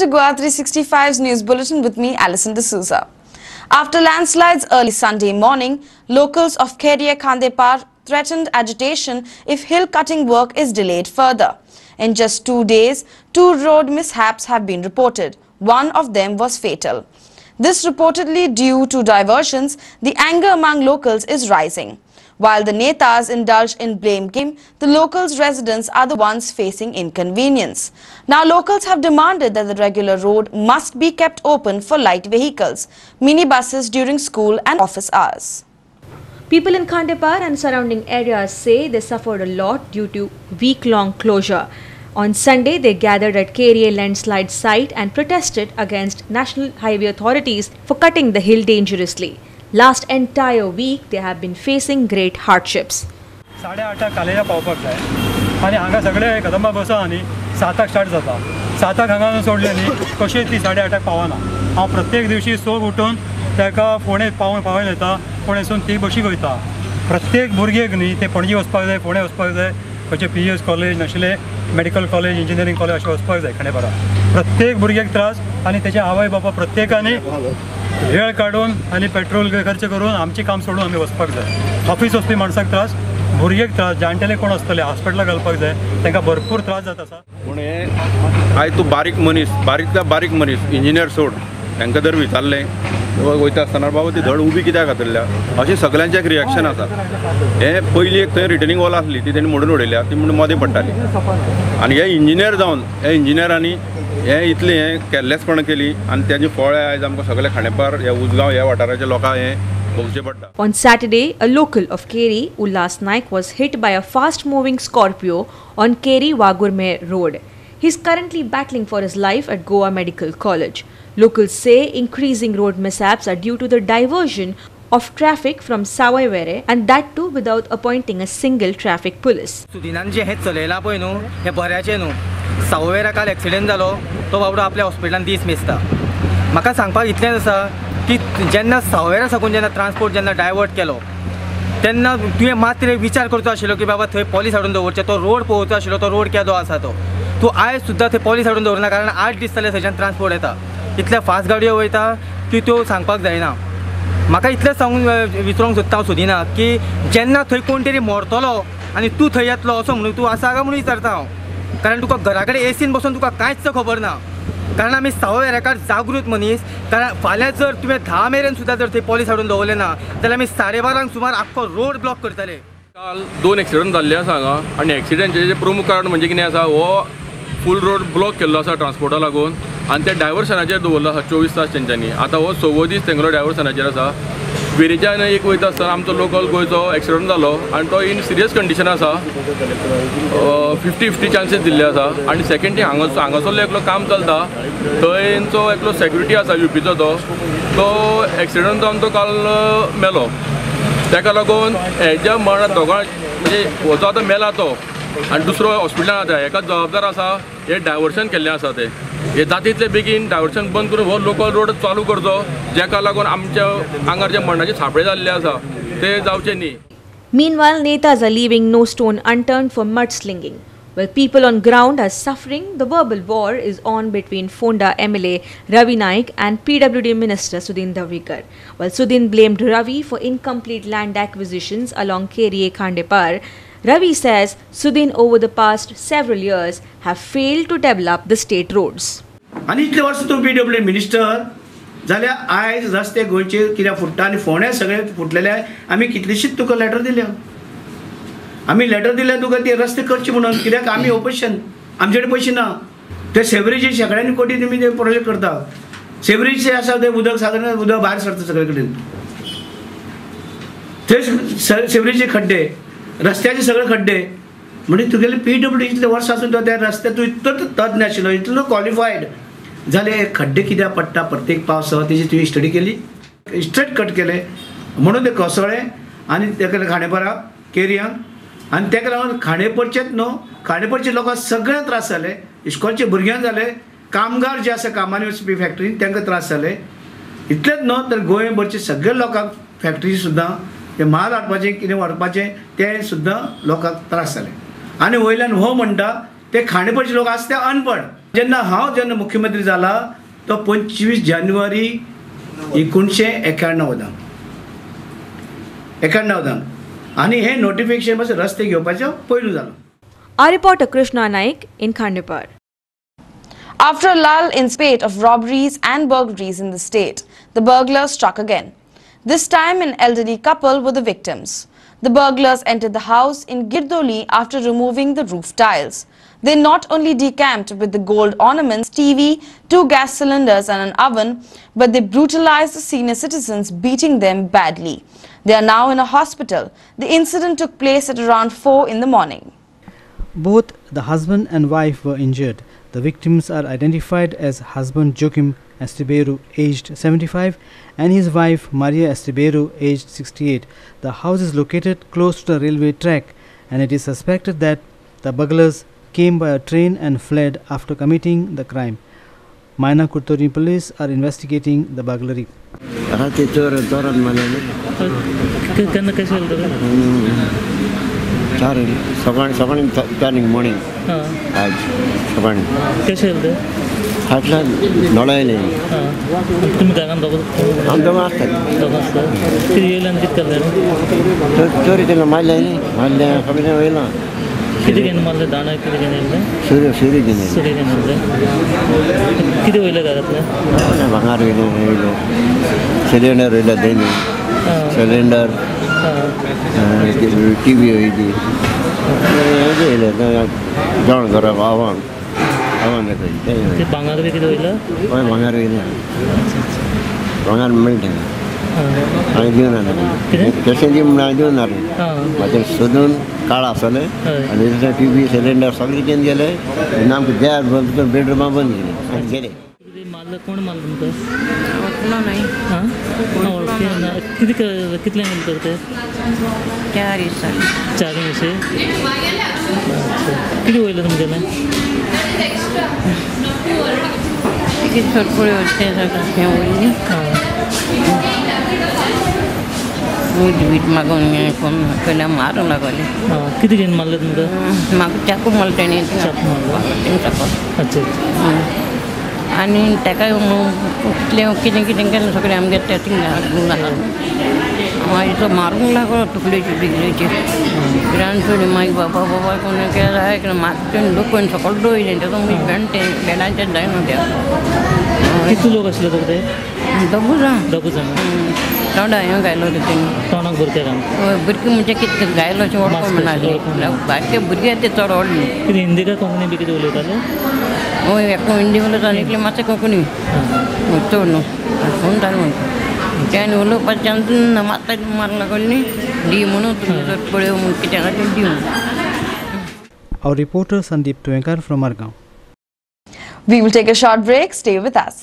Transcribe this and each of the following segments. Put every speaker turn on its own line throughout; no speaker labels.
to GOA365's news bulletin with me, Alison D'Souza. After landslides early Sunday morning, locals of Keria Khandepar threatened agitation if hill-cutting work is delayed further. In just 2 days, 2 road mishaps have been reported. One of them was fatal. This reportedly due to diversions. The anger among locals is rising. While the netas indulge in blame game, the locals' residents are the ones facing inconvenience. Now locals have demanded that the regular road must be kept open for light vehicles, minibuses during school and office hours.
People in Khandepar and surrounding areas say they suffered a lot due to week-long closure. On Sunday, they gathered at Keria landslide site and protested against National Highway authorities for cutting the hill dangerously. Last entire week, they have been facing great hardships.
8:30 कालेजा पावपाक जाय आनी हांगा सगळे कदंबा बसा आनी 7:00 start जाता 7:00 हांगा सोडले न्ही कशी ती 8:30 पावना हांव प्रत्येक दिवशी सोग उठून ताका फोंडे पावून येता फोंडेसून ती बशीक वयता प्रत्येक भुरगेक न्ही ते पणजी वचपाक जाय फोंडे वचपाक जाय खंयचे PUS कॉलेज नाशिल्ले मेडिकल कॉलेज इंजिनियरींग कॉलेज अशें वचपाक जाय खांडेपारा प्रत्येक भुरग्याक त्रास आनी तेचे आवय बापा प्रत्येकानी वेळ काढून आणि पेट्रोल खर्च करून आमचे काम सोडून आम्ही वचपाक जाय ऑफिस वचपी माणसाक त्रास भुरग्याक त्रास जाणटेले कोण आसतले हॉस्पिटलाक घालपाक जाय तांकां भरपूर त्रास जाता आसा
पूण हे आयज तूं बारीक मनीस इंजिनियर सोड तांकां जर विचारलें वयता आसतना बाबा ती धड उबी कित्याक घातल्या अशें सगळ्यांचें एक रिएक्शन आसा हे पयलीं एक थंय रिटर्निंग वॉल आसली ती तेणी मोडून उडयल्या ती म्हणून मदें पडटाली आनी हे इंजिनियर जावन हे इंजिनियरांनी हे इतले हे केर्लेसपणां केली आनी त्याची फळ आयज आमकां सगळे खांडेपार ह्या उजगांव ह्या वाठाराच्या लोकांक हे भोगचें पडटा.
On Saturday, a local of Keri, Ullas Naik, was hit by a fast-moving Scorpio on Keri-Wagurme Road. He is currently battling for his life at Goa Medical College. Locals say increasing road mishaps are due to the diversion of traffic from Savaivere and that too without appointing a single traffic police.
सुदिनांचे हे चलयला पळय न्हू हे बऱ्याचे न्हू सावयवेरा काल accident जालो तो बाबडो आपल्या हॉस्पिटलान दीस मेजता म्हाका सांगपाक इतलेंच आसा की जेन्ना सावयवेरा साकून जेन्ना ट्रान्सपोर्ट जेन्ना डायवर्ट केलो तेन्ना तुवें मात्र विचार करचो आशिल्लो की बाबा थंय पॉलीस हाडून दवरचें तो रोड पळोवचो आशिल्लो तो रोड केदो आसा तो तूं आयज सुद्दां थंय पॉलीस हाडून दवरना कारण 8 दीस जाले थंयच्यान ट्रान्सपोर्ट येता इतल्या फास्ट गाडयो वयता की त्यो सांगपाक जायना म्हाका इतलेंच सांगून विचारूंक सोदता हांव सुदिना की जेन्ना थंय कोण तरी मरतलो आनी तूं थंय येतलो असो म्हणून तूं आसा काय म्हणून विचारता हांव कारण तुका घरा कडेन एसीन बसून तुका कांयच खबर ना कारण आमी सावयवेरेकार जागृत मनीस कारण फाल्यां जर तुवें 10 मेरेन सुद्दां जर थंय पॉलीस हाडून दवरलें ना जाल्यार आमी 12:30 सुमार आख्खो रोड ब्लॉक करतले.
काल 2 एक्सिडेंट जाल्ले आसा हांगा आनी एक्सिडेंटाचें प्रमुख कारण म्हणजे कितें आसा हो फूल रोड ब्लॉक केल्लो आसा ट्रान्सपोर्टा लागून आनी त्या डायवर्सनाचेर दवरलो आसा 24 तास तेंच्यांनी आतां हो 6वो दीस तेंगलो डायवर्सनाचेर आसा वेरेच्यान एक वयता आसतना आमचो लोकल गोंयचो एक्सिडेंट जालो आनी तो इन सिरियस कंडिशन आसा 50-50 चान्सीस दिल्ले आसा आनी सेकेंड थींग हांगासरलो एकलो काम चलता थंयचो एकलो सेक्युरिटी आसा UPचो तो एक्सिडेंट जावन तो काल मेलो ताका लागून हेज्या मरणा दोगां म्हणजे हो जो आतां मेला तो आनी दुसरो हॉस्पिटलान आसा हेका जबाबदार आसा हे डायवर्शन केल्लें आसा ते हे जाता तितले बेगीन डायवर्शन बंद करून हो लोकल रोड चालू करचो जेका लागून आमच्या आंगार जे मरणाचे सापळे जाल्ले आसा ते जावचे न्ही.
Meanwhile, netas are leaving no stone unturned for mudslinging. While people on ground are suffering, the verbal war is on between Fonda MLA Ravi Naik and PWD Minister Sudin Dhavikar. While Sudin blamed Ravi for incomplete land acquisitions along Keria Khandepar, Ravi says Sudin over the past several years have failed to develop the state roads.
आणि इतले वर्ष तूं PWD minister जाल्यार आयज रस्ते गोंयचे कित्याक फुट्टा आनी फोंडे सगळे फुटलेले आमी कितलीशीच तुका लेटर दिल्या आमी लेटर दिल्या तुका ते रस्ते करचे म्हणून कित्याक आमी ऑपोजिशन आमचे कडेन पयशे ना ते सेवरेजी शेकड्यांनी कोटी तुमी ते प्रोजेक्ट करता सेवरेज आसा ते उदक सादारण उदक भायर सरता सगळे कडेन थंय सेवरेजीचे खड्डे रस्त्याचे सगळे खड्डे म्हणजे तुगेले PWD इतले वर्स आसून तो त्या रस्त्याक तूं इतलो तज्ञ आशिल्लो इतलो क्वॉलिफायड जाले खड्डे कित्याक पडटा प्रत्येक पावसाळो तेजी तुवें स्टडी केली स्ट्रेट कट केले म्हणून ते कोसळे आनी तेका खांडेपारा केरियांक आनी तेका लागून खांडेपारचेच न्हू खांडेपारचे लोकांक सगळ्यांक त्रास जाले इस्कॉलचे भुरग्यांक जाले कामगार जे आसा कामांनी वचपी फॅक्टरीन तांकां त्रास जाले इतलेंच न्हू तर गोंयभरचे सगळे लोकांक फॅक्टरी सुद्दां ते माल हाडपाचें कितें व्हरपाचें तें सुद्दां लोकांक त्रास जाले आनी वयल्यान हो म्हणटा ते खांडेपारचे लोक आसा ते अनपड जेन्ना मुख्यमंत्री जाला तो 25 जानेवारी 1991 आणि हे नोटिफिकेशन बस रस्ते घेवपाचो पयलू जालो.
Our reporter Krishna Naik in Khandipar.
After a lull in spate of robberies and burglaries in the state, the burglars struck again. This time an elderly couple were the victims. The burglars entered the house in Girdoli after removing the roof tiles. They not only decamped with the gold ornaments, TV, 2 gas cylinders and an oven, but they brutalized the senior citizens, beating them badly. They are now in a hospital. The incident took place at around 4 in the morning.
Both the husband and wife were injured. The victims are identified as husband Joachim Esteberu, aged 75, and his wife Maria Esteberu, aged 68. The house is located close to the railway track, and it is suspected that the burglars came by a train and fled after committing the crime. Maina Kurtori police are investigating the burglary.
सकाळी turning morning आज सकाळी
कशें येलें
फाटल्यान नळयलें
तुमी घरान दोग
दोग आसतात
कितें येयलें आनी कितें केलें
चोरी तेन्ना मारलें न्ही मारलें कमी वयलां
कितें घेवन मारलें दाणा कितें घेवन येयलें
सुरी घेवन
येयलें कितें वयलें घरांतलें
भांगार वयलें सिलिंडर वयलें दैनी सिलिंडर टीवी वयली जेवण करप आव्हान
भांगार बी कितें वयलें
हय भांगार वयलें भांगार मेळटा हांवें दिवन तशें दी म्हण हांवें दिवन मागीर सोदून काळ आसलें आनी टीवी सिलिंडर सगळें घेवन गेले आनी आमकां त्या बेडरुमा बंद केली गेले.
मारलं कोण मारलं तुमकां वळखलो नाही हां कितल्यांक गेले तर ते 4 दिवशी कितें वयलें तुमगेलें कितें सोडपळी वचतें हें वयली वीट मागून कोण मारूंक लागले कितें घेवन मारलें तुमकां म्हाका चाकू मारलें तेणी चाकू मारलो अच्छा आनी ताका कितें कितें केलें सगळें आमगे तें मागीर तो मारूंक लागलो तुकडेची बिगलेची कित्याक चोरी मागीर बाबा कोण केलें म्हाका लोक कोण सकयल दवरलें तेका बेडाचेर जायना त्या कितले लोक आसले तुका ते दोग जाण तोंडा हें घायलो तेणी तोंडाक भुरकें भुरकें म्हणजे कितें घायलो अशें वळखूंक मेळनासलें बारके भुरगे ते चड व्हडले कितें हिंदी काय कोंकणी बी कितें उलयताले हय एक हिंदी उलयता आनी एकलें मातशें कोंकणी चड न्हू फोन जालें म्हणटा त्याने उलोवपाच्यान मारता मारूंक लागली दी म्हणून तुमी जर पळय म्हूण कित्याक खातीर दी म्हणून.
Our reporter Sandeep Tuenkar from Margaon.
We will take a short break. Stay with us.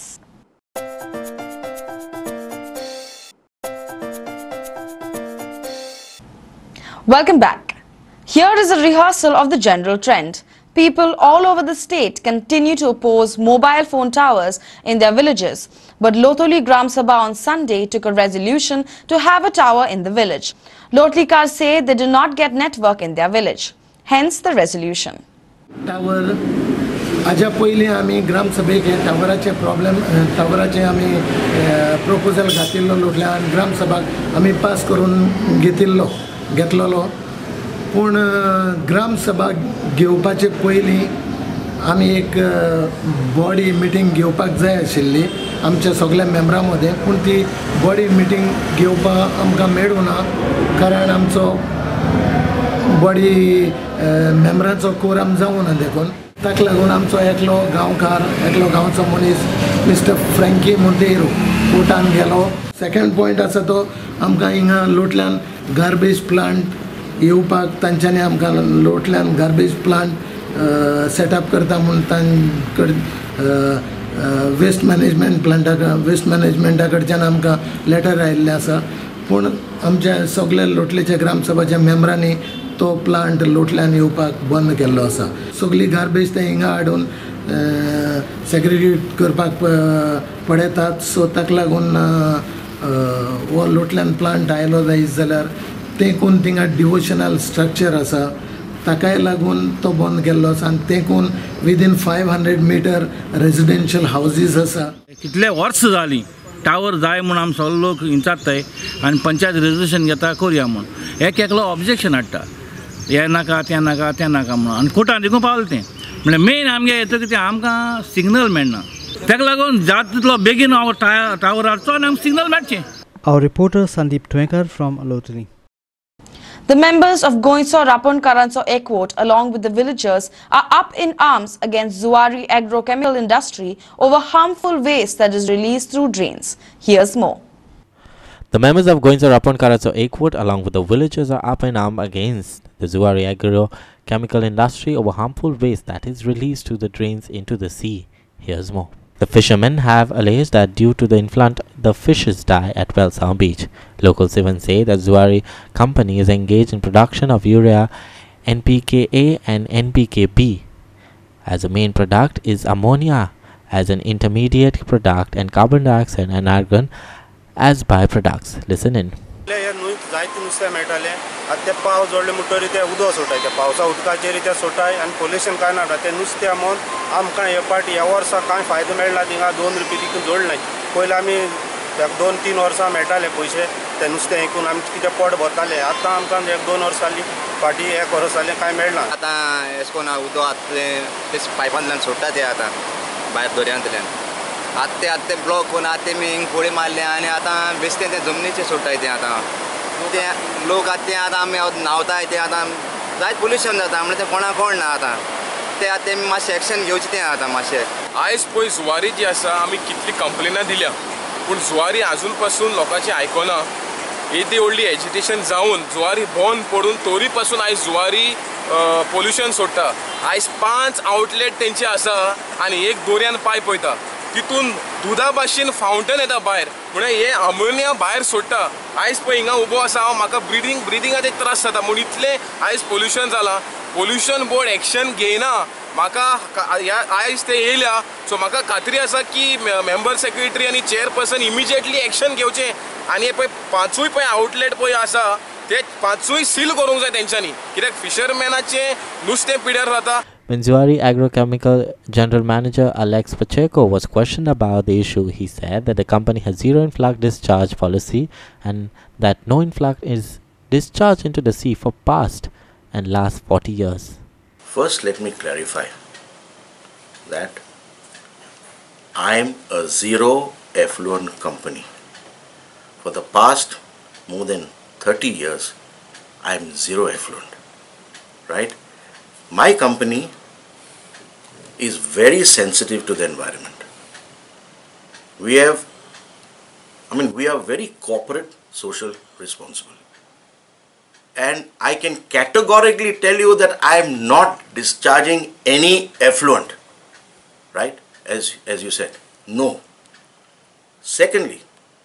Welcome back. Here is a rehearsal of the general trend. People all over the state continue to oppose mobile phone towers in their villages. But Lotoli Gram Sabha on Sunday took a resolution to have a tower in the village. Lotlikars say they do not get network in their village. Hence the resolution.
Tower हाज्या पयलीं आमी ग्राम सभेक टावराचे problem टावराचे आमी proposal घातिल्लो लोटल्यान ग्राम सभाक आमी पास करून घेतलेलो पूण ग्राम सभा घेवपाचे पयलीं आमी एक बॉडी मिटींग घेवपाक जाय आशिल्ली आमच्या सगळ्या मेंबरां मदें पूण ती बॉडी मिटींग घेवपाक आमकां मेळूं ना कारण आमचो बॉडी मेंबरांचो कोरम जावं ना देखून ताका लागून आमचो एकलो गांवचो मनीस मिस्टर फ्रँकी मोंतेरो कोर्टान गेलो. सेकंड पॉयंट आसा तो आमकां हिंगा लोटल्यान गार्बेज प्लांट येवपाक तांच्यांनी आमकां लोटल्यान गार्बेज प्लांट सेटअप करता म्हूण तांचे वेस्ट मॅनेजमेंटा कडच्यान आमकां लेटर आयिल्लें आसा पूण आमच्या सगळ्या लोटलेच्या ग्रामसभाच्या मेंबरांनी तो प्लांट लोटल्यान येवपाक बंद केल्लो आसा. सगळी गार्बेज ते हिंगा हाडून सेग्रिगेट करपाक पडयतात सो ताका लागून लोटल्यान प्लांट आयलो जायत जाल्यार ते कोण थिंगा डिवोशनल स्ट्रक्चर आसा ताकाय लागून तो बंद केल्लो आसा आनी देखून विदीन 500 मिटर रेजिडेंशियल हावजीस आसा.
कितले वर्स जालीं टावर जाय म्हूण आमी सगळे लोक विचारताय आनी पंचायत रेजोल्युशन घेता करुया म्हूण. एक एकलो ऑब्जेक्शन हाडटा हें नाका तें नाका तें नाका म्हणून आनी कोर्टान देखून पावलें तें. म्हणजे मेन आमगे येता कितें आमकां सिग्नल मेळना ताका लागून जाता तितलो बेगीन हांव टावर हाडचो आनी आमकां सिग्नल मेळचें.
Our reporter Sandeep Twekar from Alotini.
The members of Goinso Rapon Karanso Ekwot along with the villagers are up in arms against Zuari agrochemical industry over harmful waste that is released through drains. Here's more.
The members of Goinso Rapon Karanso Ekwot along with the villagers are up in arms against the Zuari agrochemical industry over harmful waste that is released through the drains into the sea. Here's more. The fishermen have alleged that due to the influx, the fishes die at Wellsound Beach. Locals even say that Zuari company is engaged in production of urea, NPK-A and NPK-B. As a main product is ammonia as an intermediate product and carbon dioxide and argon as byproducts. Listen in.
जायते नुस्तें मेळटालें आतां ते पावस जोडले म्हणटरी ते उदक सोडटाय ते पावसा उदकाचेर ते सोडटाय आनी पोल्युशन कांय ना ते नुस्तें आमोन आमकां हे पाटी ह्या वर्सा कांय फायदो मेळना थिंगा 2 रुपया तितून जोडनाय. पयलीं आमी 2-3 वर्सां मेळटाले पयशे ते नुस्तें विकून आमी कितें पोट भरताले. आतां आमकां 1-2 वर्सां जालीं फाटीं 1 वर्स जालें कांय मेळना.
आतां अशें करून उदक आतां ते पायपांतल्यान सोडटा ते आतां भायर दर्यांतल्यान आतां ते ब्लॉक करून आतां तेमी हिंग पोळी मारले आनी आतां बेश्टें ते जमनीचेर सोडटाय ते आतां ते लोक आतां ते आतां आमी न्हांवताय ते आतां जायत पोल्युशन जाता म्हणजे ते कोणाक कळना आतां ते आतां तेमी मातशें एक्शन घेवचें तें आतां मातशें.
आयज पळय जुवारी जी आसा आमी कितली कंप्लेनां दिल्या पूण जुवारी आजून पासून लोकांचें आयकना. येदी व्हडली एजिटेशन जावन जुवारी बंद पडून तरी पासून आयज जुवारी पोल्युशन सोडटा. आयज 5 आउटलेट तेंचे आसा आनी एक दोऱ्यान पायप वयता तितून दुधा भाशेन फावंटन येता भायर म्हणजे हे अमोनिया भायर सोडटा. आयज पळय हिंगा उबो आसा हांव म्हाका ब्रिदिंगाचे त्रास जाता म्हणून इतलें आयज पोल्युशन जालां. पोल्युशन बोर्ड एक्शन घेयना म्हाका आयज ते येयल्या सो म्हाका खात्री आसा की मेंबर सेक्रेटरी आनी चेअरपर्सन इमिजिएटली एक्शन घेवचें आनी हे पळय 5 पळय आउटलेट पळय आसा ते 5 सील करूंक जाय तेंच्यांनी कित्याक फिशरमॅनाचें नुस्तें पिड्यार जाता.
When Zuari Agrochemical General Manager Alex Pacheco was questioned about the issue, he said that the company has zero influx discharge policy and that no influx is discharged into the sea for past and last 40 years.
First, let me clarify that I am a zero effluent company. For the past more than 30 years, I am zero effluent, right? My company is very sensitive to the environment. We are very corporate, social, responsible. And I can categorically tell you that I am not discharging any effluent, right? As you said, no. Secondly,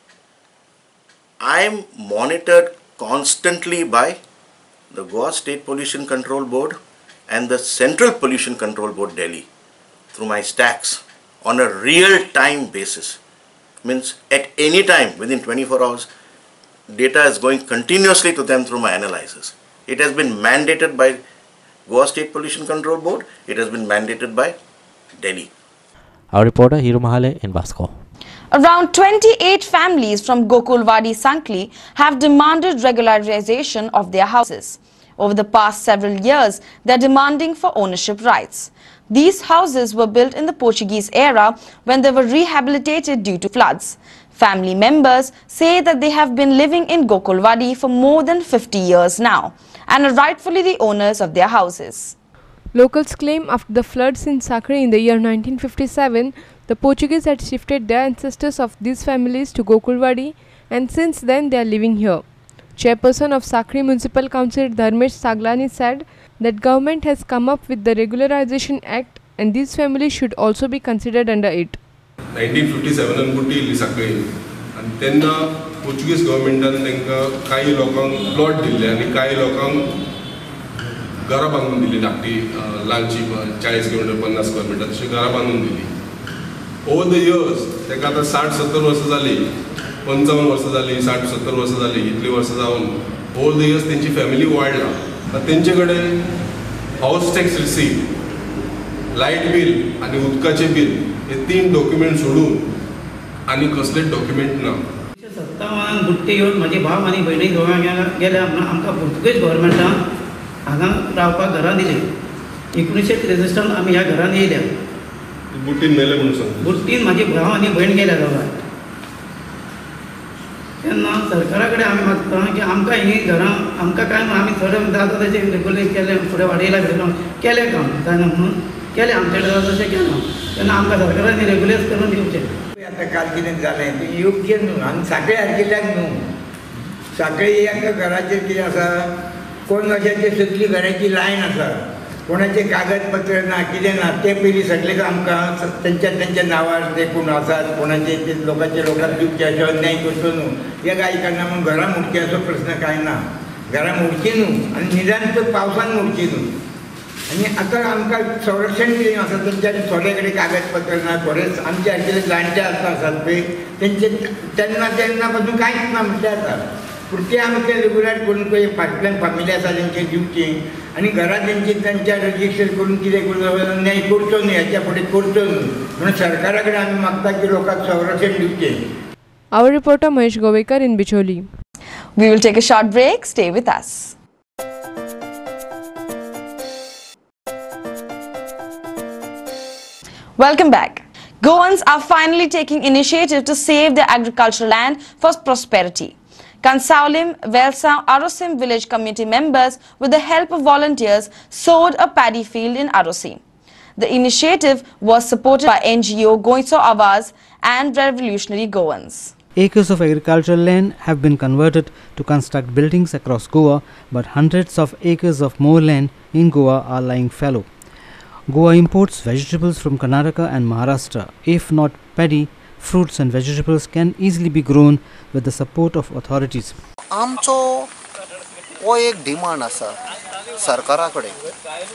I am monitored constantly by the Goa State Pollution Control Board and the Central Pollution Control Board Delhi through my stacks on a real-time basis. Means at any time within 24 hours data is going continuously to them through my analyzers. It has been mandated by Goa State Pollution Control Board. It has been mandated by Delhi.
Our reporter Hiru Mahale in Vasco.
Around 28 families from Gokulwadi Sankli have demanded regularization of their houses. Over the past several years, they are demanding for ownership rights. These houses were built in the Portuguese era when they were rehabilitated due to floods. Family members say that they have been living in Gokulwadi for more than 50 years now and are rightfully the owners of their houses.
Locals claim after the floods in Sakri in the year 1957, the Portuguese had shifted their ancestors of these families to Gokulwadi and since then they are living here. Chairperson of Sakri Municipal Council Dharmesh Saglani said that government has come up with the Regularization Act and these families should also be considered under it.
1957 अंकुटी इल्ली Sakri आणि तेन्ना Portuguese गव्हर्मेंटान तांकां काही लोकांक plot दिल्ले आनी काही लोकांक घरां बांदून दिली धाकटी ल्हानशी 40 किलोमीटर 50 किलोमीटर तशी घरां बांदून दिली. ओवर द इयर्स ताका आतां 60-70 वर्सां जाली 55 वर्सां जाली 60-70 वर्सां जाली इतली वर्सां जावन ओवर द इयर्स तेंची फॅमिली वाडला. तेंचे कडेन house tax receipt, light bill आणि उदकाचे बिल हे 3 डॉक्युमेंट सोडून आणि कसलेच डॉक्युमेंट ना.
57 बुट्टे येवन माझे भाव आणि भयणी दोगां गेल्या आमकां पुर्तुगेज गव्हर्मेंटान हांगा रावपाक घरां दिली. 1963 आमी ह्या घरान येयल्या.
बुट्टीन मेले म्हणून सांग.
बुट्टीन माझे भाव आणि भयण गेल्या दोगां. तेन्ना सरकारा कडेन आमी मागता की आमकां ही घरां आमकां काय आमी थोडे जाता तशें रेगुलेट केलें, फुडें वाडयला केलें काम जायना म्हणून केलें आमचे कडेन जाता तशें केलां. तेन्ना आमकां सरकारान रेगुलेट करून दिवचें.
आता काल कितें जालें तें योग्य न्हू. हांगा सांखळे आरकेल्याक न्हू. सांखळे हांगा घराचेर कितें आसा, कोण अशें सगळी घराची लायन आसा, कोणाचे कागदपत्र ना कितें ना ते पयलीं सगळें आमकां तेंच्या नांवार ते कोण आसात, कोणाचे ते लोकांक दिवचे अशें अन्याय करचो न्हू. हे काय करना म्हणून घरां मोडची असो प्रश्न कांय ना. घरां मोडची न्हू आनी निदान तर पावसान मोडची न्हू. आनी आतां आमकां संरक्षण कितें आसा, तेंच्या थोडे कडेन कागदपत्र ना, थोडेच आमचे आशिल्ले जाणटे आसात पळय तेंचे तेन्ना पासून कांयच ना म्हणटा जाता. पूण ते आमकां रेगुलर करून पळय फाटल्यान फामिली आसा तेंचे दिवची आनी घरां तेंच्या रजिस्टर करून कितें करून अन्याय करचो न्हू, हेच्या फुडें करचो न्हू म्हणून सरकारा कडेन आमी मागता की लोकांक संरक्षण दिवचें.
Our reporter Mahesh Govekar in Bicholi.
We will take a short break. Stay with us. Welcome back. Goans are finally taking initiative to save their agricultural land for prosperity. Kansaulim, Velsa, Arosim village community members, with the help of volunteers, sowed a paddy field in Arosi. The initiative was supported by NGO GOA365 and Revolutionary Goans.
Acres of agricultural land have been converted to construct buildings across Goa, but hundreds of acres of more land in Goa are lying fallow. Goa imports vegetables from Karnataka and Maharashtra. If not paddy, fruits and vegetables can easily be grown with the support of authorities.
आमचो वो एक demand आसा सरकारा कडेन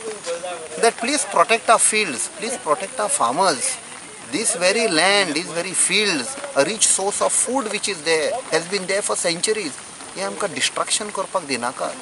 that please protect our fields, please protect our farmers. This very land, these very fields, a rich source of food which is there, has been there for centuries. हे आमकां destruction करपाक दिनाकात.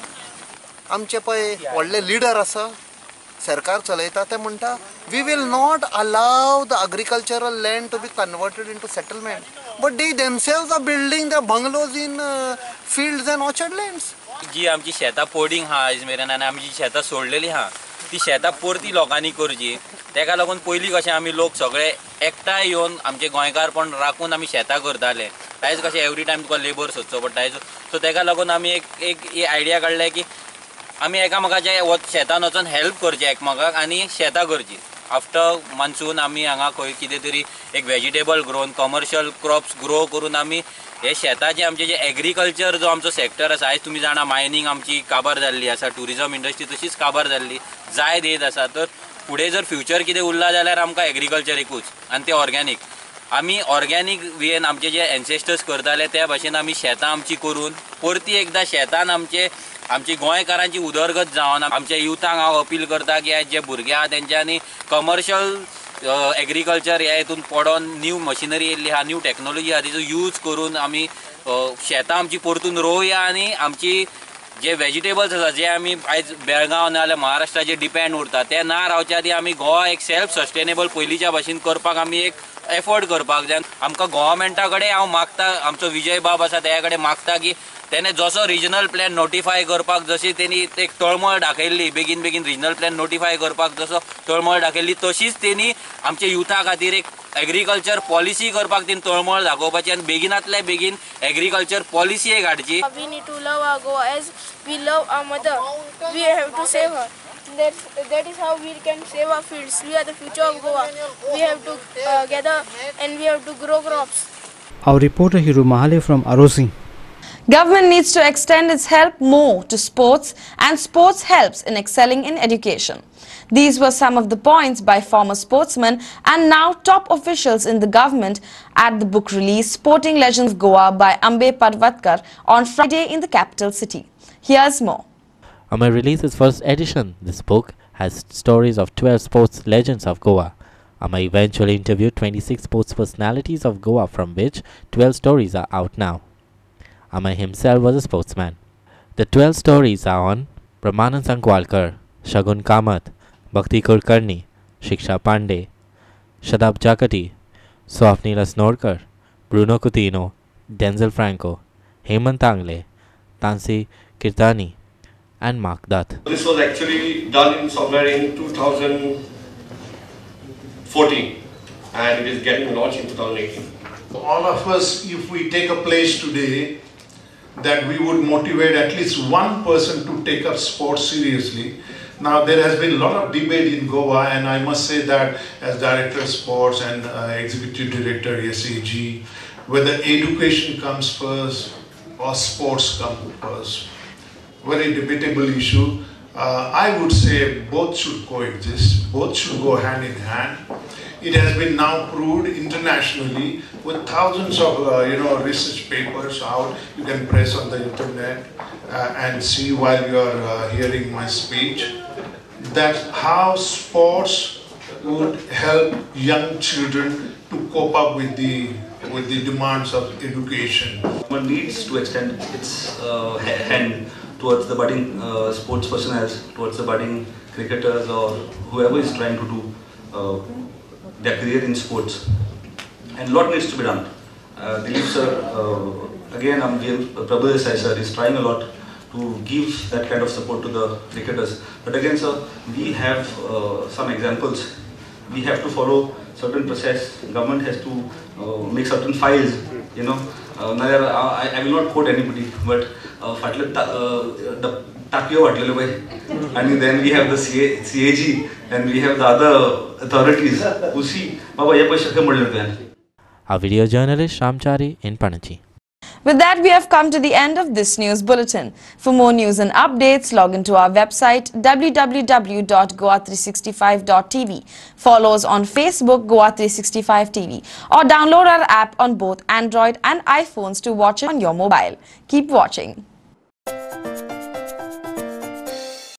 आमचे पळय व्हडले लिडर आसा, सरकार चलयता ते म्हणटा we will not allow the agricultural land to be converted into settlement, but they themselves are building their bungalows in fields and orchard lands.
जी आमची शेतां पोडिंग हा आयज मेरेन आनी आमची शेतां सोडलेली हा ती शेतां परती लोकांनी करची. तेका लागून पयलीं कशें आमी लोक सगळे एकठांय येवन आमचे गोंयकारपण राखून आमी शेतां करताले. आयज कशें एवरी टायम तुका लेबर सोदचो पडटा. सो तेका लागून आमी एक आयडिया काडल्या की आमी एकामेकाचे शेतान वचून हेल्प करचे एकमेकाक आनी शेतां करची. आफ्टर मान्सून आमी हांगा खंय कितें तरी एक vegetable grown commercial crops grow करून आमी हे शेताचे आमचे जे एग्रीकल्चर जो आमचो सेक्टर आसा, आयज तुमी जाणा मायनींग आमची काबार जाल्ली आसा, टुरिजम इंडस्ट्री तशीच काबार जाल्ली जाय देत आसा. तर फुडें जर फ्युचर कितें उरला जाल्यार आमकां एग्रीकल्चरीकूच आनी तें ऑर्गॅनीक. आमी ऑर्गॅनीक वेन आमचे जे एन्सेस्टर्स करताले त्या भाशेन आमी शेतां आमची करून परती एकदां शेतान आमची गोंयकारांची उदरगत जावन आमच्या युथांक हांव अपील करता की आज जे भुरगे आहा तेंच्यांनी कमर्शियल एग्रीकल्चर ह्या हितून पडोन न्यू मशिनरी येयल्ली आहा, न्यू टॅक्नोलॉजी आहा, तिचो यूज करून आमी शेतां आमची परतून रोवया आनी आमची जे वेजिटेबल्स आसा जे आमी आयज बेळगांव नाजाल्यार महाराष्ट्राचेर डिपेंड उरता ते ना रावच्या आदी आमी गोवा एक सेल्फ सस्टेनेबल पयलींच्या भाशेन करपाक आमी एक एफर्ट करपाक जाय. आमकां गव्हर्मेंटा कडेन हांव मागता, आमचो विजय बाब आसा त्या कडेन मागता की तेणे जसो रिजनल प्लॅन नोटिफाय करपाक जशी तेणी एक तळमळ दाखयल्ली बेगीन रिजनल प्लॅन नोटिफाय करपाक जसो तळमळ दाखयल्ली तशीच तेणी आमच्या युथा खातीर एक एग्रीकल्चर पॉलिसी करपाक तेणी तळमळ दाखोवपाची आनी बेगिनांतल्या बेगीन एग्रीकल्चर पॉलिसी एक हाडची.
We need to love our Goa as we love our mother. We have to save her. That is how we can save our fields. We are the future of Goa. We have to gather and we have to grow crops.
Our reporter Hiru Mahale from Arosi.
Government needs to extend its help more to sports, and sports helps in excelling in education. These were some of the points by former sportsmen and now top officials in the government at the book release Sporting Legends of Goa by Ambe Parvatkar on Friday in the capital city. Here's more.
On my release's first edition, this book has stories of 12 sports legends of Goa. I eventually interviewed 26 sports personalities of Goa, from which 12 stories are out now. Amay himself was a sportsman. The 12 stories are on Brahmanand Sankwalkar, Shagun Kamath, Bhakti Kulkarni, Shiksha Pandey, Shadab Jakati, Swapnila Snorkar, Bruno Coutinho, Denzel Franco, Hemant Tangle, Tansi Kirtani, and Mark Dutt.
This was actually done in somewhere in 2014 and it is getting launched in 2018.
All of us, if we take a pledge today that we would motivate at least one person to take up sports seriously. Now there has been a lot of debate in Goa, and I must say that as Director of Sports and Executive Director SAG, whether education comes first or sports come first. Very debatable issue. I would say both should coexist, both should go hand in hand. It has been now proved internationally with thousands of research papers out. You can press on the internet and see while you are hearing my speech that how sports would help young children to cope up with the demands of education.
One needs to extend its hand towards the budding sports personnel, towards the budding cricketers or whoever is trying to do their career in sports. And a lot needs to be done. Dilip sir, again Prabhu Desai sir is trying a lot to give that kind of support to the cricketers. But again sir, we have some examples. We have to follow certain process. Government has to make certain files, I will not quote anybody, but the Takio and then we have the CAG and we have the other authorities who see
Our video journalist Shamchari in Panachi.
With that, we have come to the end of this news bulletin. For more news and updates, log into our website www.goa365.tv. Follow us on Facebook, Goa365 TV, or download our app on both Android and iPhones to watch it on your mobile. Keep watching.